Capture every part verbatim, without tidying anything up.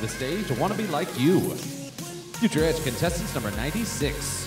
the stage, I Want to Be Like You. Future Edge contestants number ninety-six.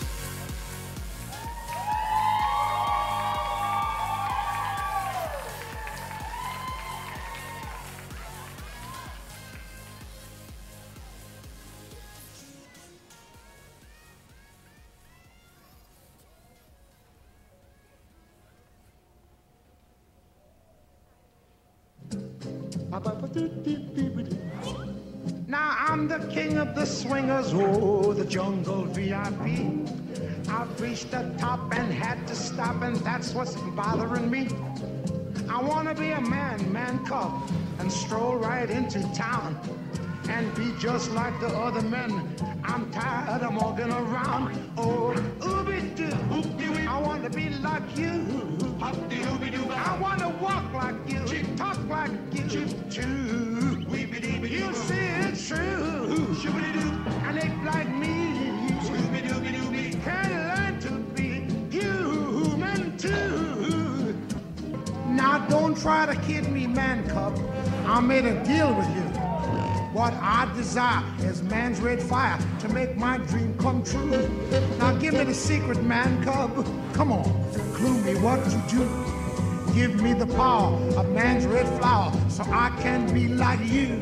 Now I'm the king of the swingers, oh, the jungle V I P. I've reached the top and had to stop, and that's what's bothering me. I wanna be a man, man cub, and stroll right into town and be just like the other men. I'm tired of walking around. Oh, ooby-doo, I want to be like you. I want to walk like you, talk like you, too. You see it's true, and ape like me can learn to be human too. Now don't try to kid me, man cub. I made a deal with you. What I desire is man's red fire to make my dream come true. Now give me the secret, man cub. Come on, clue me what you do. Give me the power of man's red flower so I can be like you.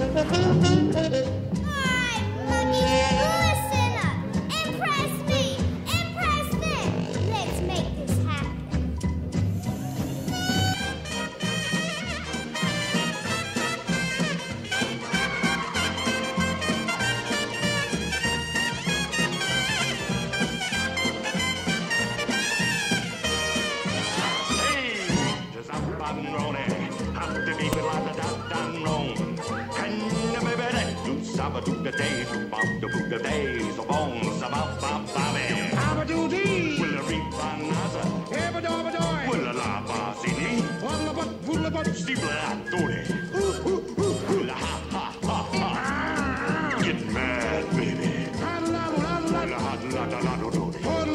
Hi, listen up. Impress me. Impress me. Let's make this happen. Do the days, about the book the days, the bones about Bobby. Abba-doo dee, Will a reap on Naza? ebba-dobba-doy, Will a la basini? walla-but, walla-but, Steeple at Tony. Will a ha ha ha ha. Get mad, baby. Will a hot la da la do do.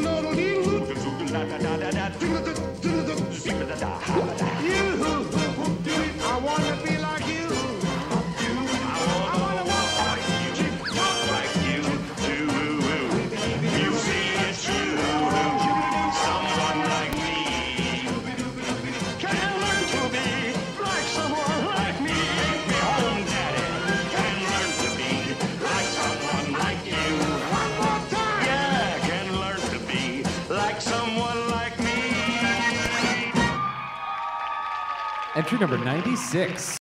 I want to be like you. I want to walk like you. Talk like you too. You see it's you. Someone like me can learn to be like someone like me. Take me home, Daddy. Can learn to be like someone like you. One more time. Yeah, can learn to be like someone like me. Entry number ninety-six.